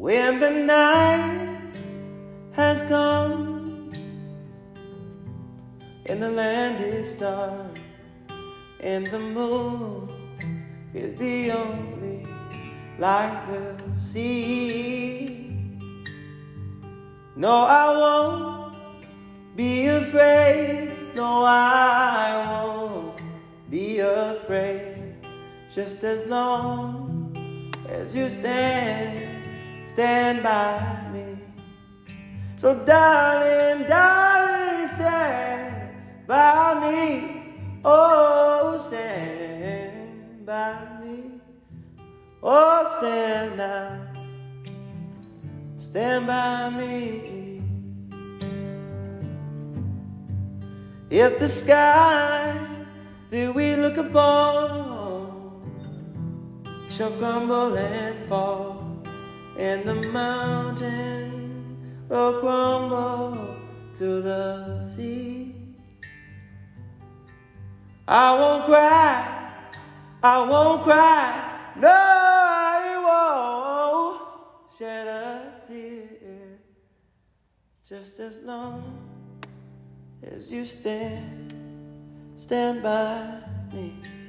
When the night has come and the land is dark and the moon is the only light we'll see, no, I won't be afraid. No, I won't be afraid. Just as long as you stand by me. So darling, darling, stand by me. Oh, stand by me. Oh, stand now. Stand by me. If the sky that we look upon shall crumble and fall, and the mountain will crumble to the sea, I won't cry, I won't cry, no, I won't shed a tear, just as long as you stand by me.